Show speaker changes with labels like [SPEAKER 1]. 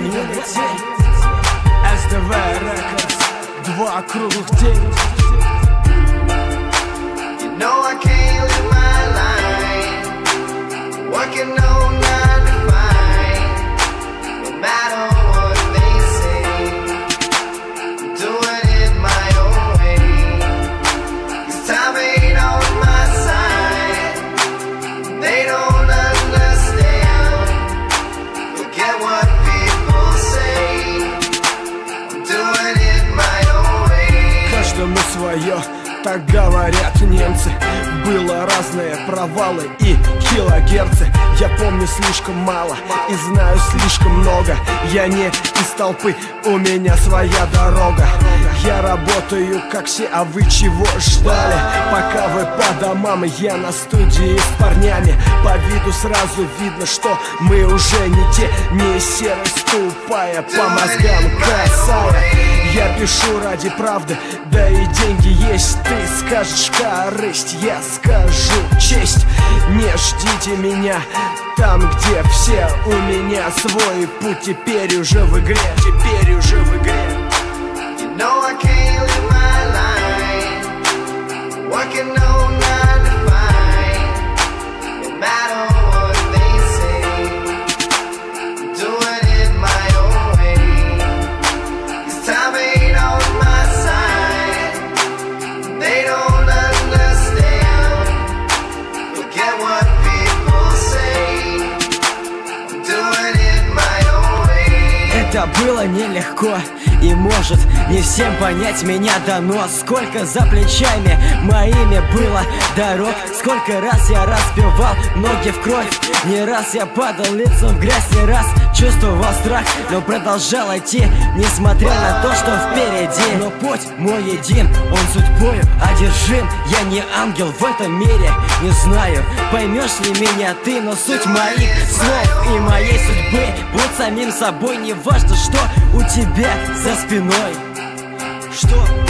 [SPEAKER 1] каменный тень. СДВ Records, 2 круглых 9.
[SPEAKER 2] You know I can't live my life working all 9 to 5, no matter what they say. I'm doing it my own way, 'cause time ain't on my side. They don't understand, forget what people say. I'm doing it my own way.
[SPEAKER 1] Каждому свое, так говорят немцы. Было разные провалы и килогерцы. Я помню слишком мало и знаю слишком много. Я не из толпы, у меня своя дорога. Я работаю как все, а вы чего ждали? Пока вы по домам, я на студии с парнями. По виду сразу видно, что мы уже не те. Не серость тупая, по мозгам косая. Я пишу ради правды, да и деньги есть. Ты скажешь корысть, я скажу честь. Не ждите меня там, где все. У меня свой путь, теперь уже в игре. Теперь уже в игре.
[SPEAKER 2] You know I can't live my life working all 9 to 5, no matter what they say. I'm doing it my own way, 'cause time ain't on my side. They don't understand, forget what people say. I'm doing it my own way.
[SPEAKER 3] Это было нелегко, и может не всем понять меня дано. Сколько за плечами моими было дорог, сколько раз я разбивал ноги в кровь. Не раз я падал лицом в грязь, не раз чувствовал страх, но продолжал идти, несмотря на то, что впереди. Но путь мой един, он судьбою одержим. Я не ангел в этом мире, не знаю, поймешь ли меня ты, но суть моих слов и моей судьбы: будь самим собой, не важно, что у тебя за спиной. Что